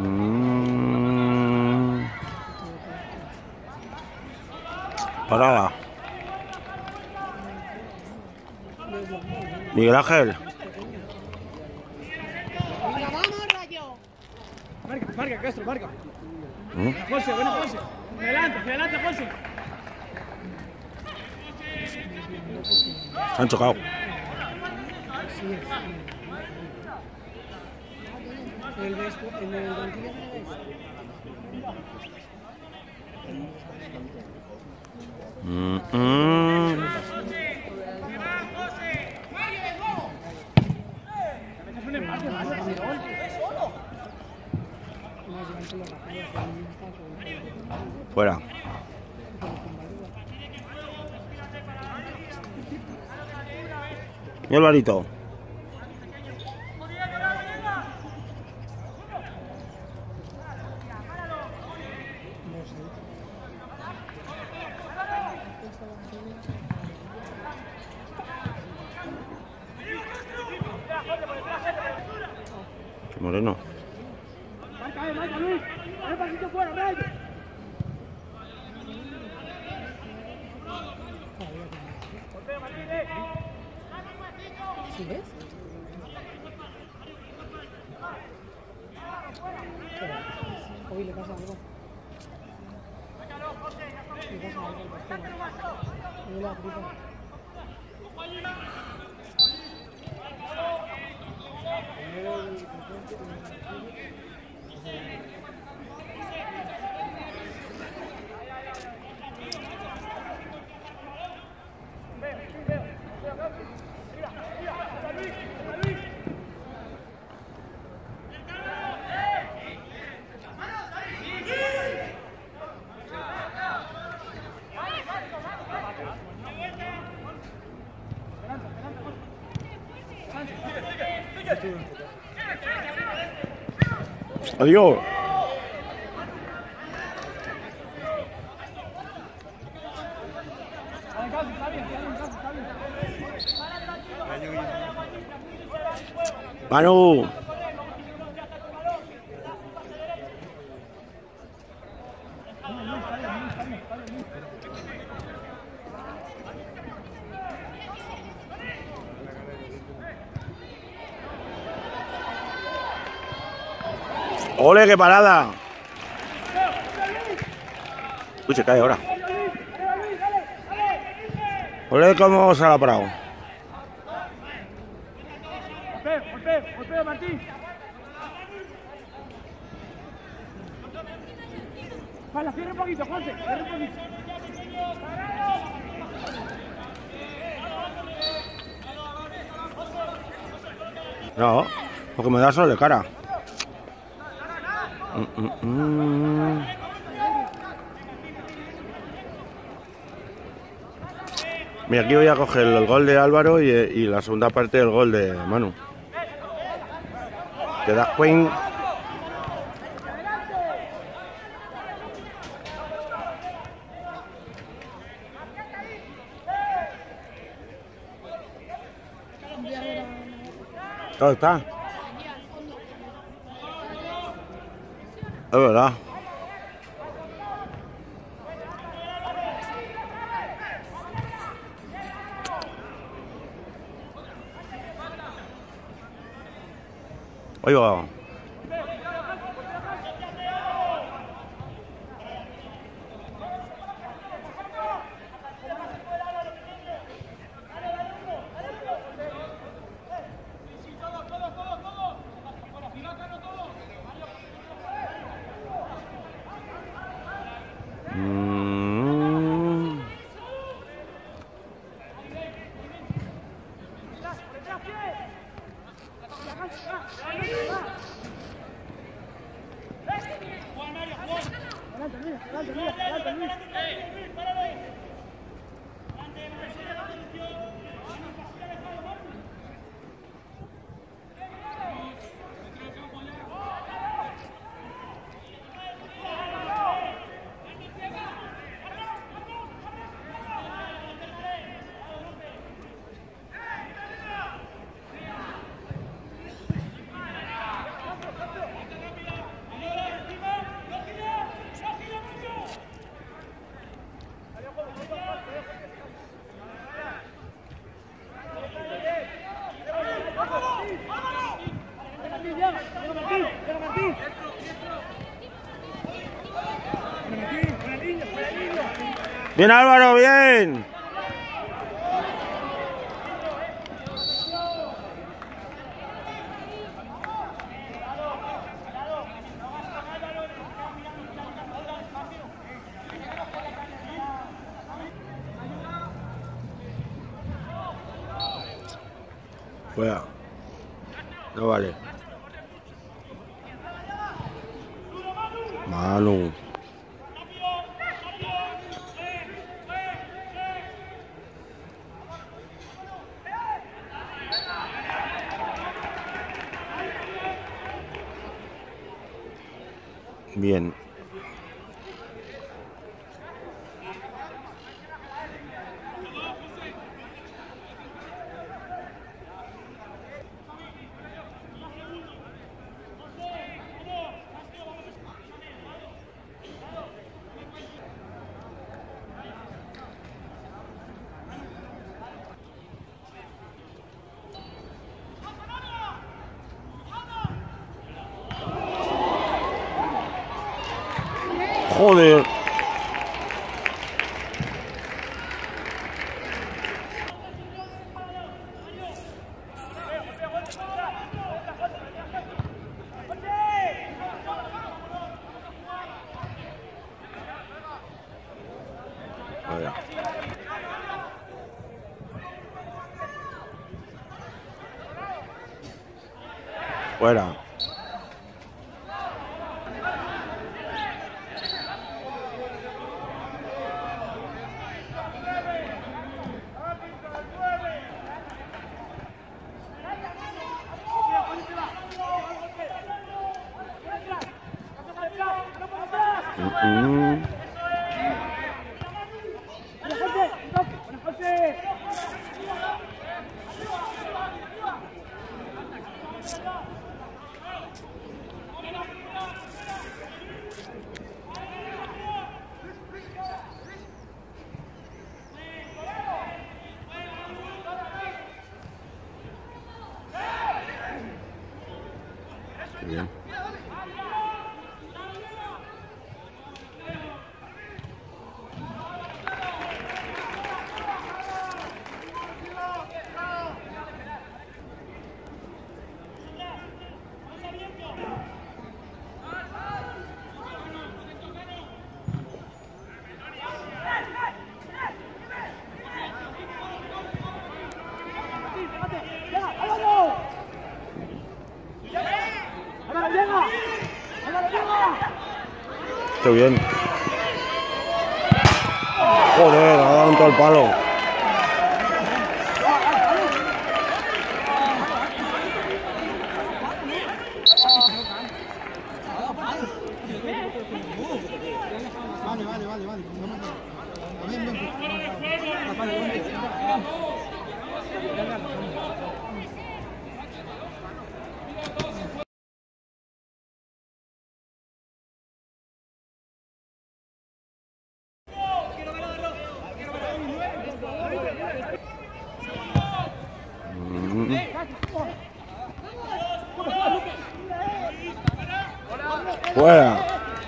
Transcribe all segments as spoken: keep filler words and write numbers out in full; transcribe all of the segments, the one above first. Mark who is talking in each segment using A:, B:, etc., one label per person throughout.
A: Mm. Parada. Miguel Ángel.
B: Marca, marca, Castro, marca.
A: ¿Mm?
B: José, bueno, José. Adelante, adelante, José.
A: Se han chocado.
B: El Vespo, en el banquillo de
A: Mm, mm. Fuera. Y Alvarito. Qué moreno.
B: Marca, eh, marca, Luis. Dale pasito fuera, Brian. ¿Sí ves? Hoy le pasa algo. Le pasa algo al bastón. Le la tripa.
A: Adiós. Manu. ¡Ole, qué parada! Uy, se cae ahora. ¡Ole, cómo se la ha parado!
B: Golpeo, golpeo, golpeo, Martín. Vale, cierra un poquito, José, cierra un poquito.
A: No, porque me da sol de cara. Mm, mm, mm. Mira, aquí voy a coger el gol de Álvaro y, y la segunda parte del gol de Manu. Te das cuenta. ¿Dónde está? Es verdad. Oiga. Mm.
B: Llega Martín. Martín, con el niño, con el niño.
A: Bien Álvaro, bien. Fuera. No vale. Manu. Bien. Joder. Vaya. Fuera. Mm-mm. Bien. Qué bien. Joder, ha dado en todo el palo.
B: Vale, vale, vale, vale.
A: Mm. Fuera.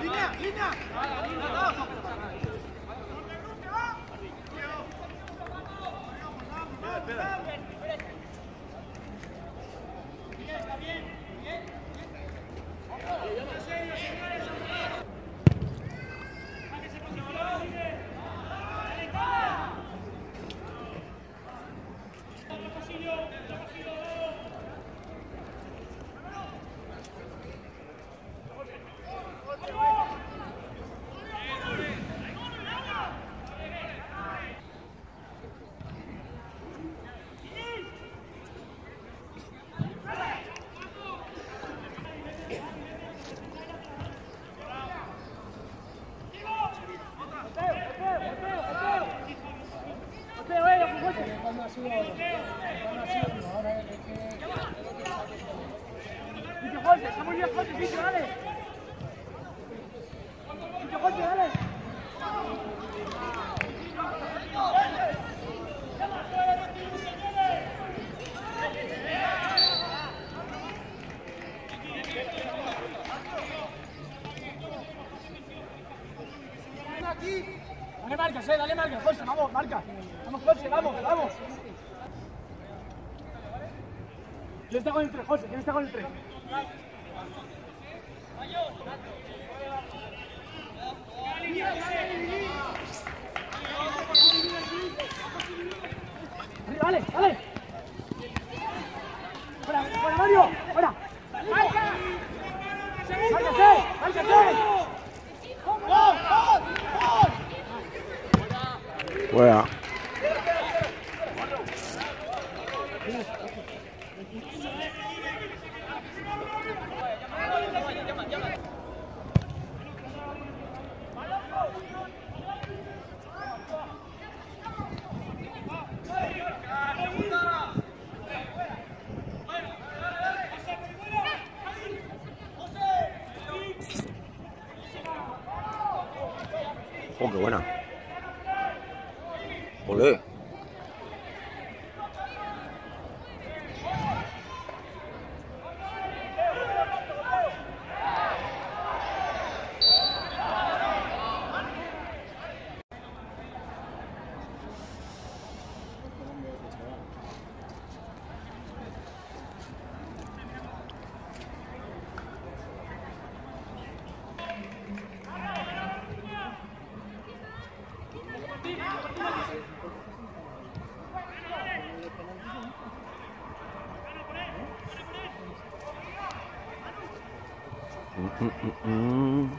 B: Está muy bien, José, Picho, dale. Picho, José, dale. Dale marcas, eh, dale marcas, José, vamos, marca. Vamos, José, vamos, vamos. ¿Quién está con el tres, José? ¿Quién está con el tres? Arriba, dale, dale. Fuera, fuera, Mario, fuera. ¡Marca! ¡Márcate! ¡Márcate!
A: Fuera. Oh, qué buena. Olé. Mm, mm, mm.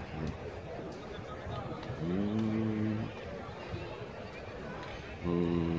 A: Mm.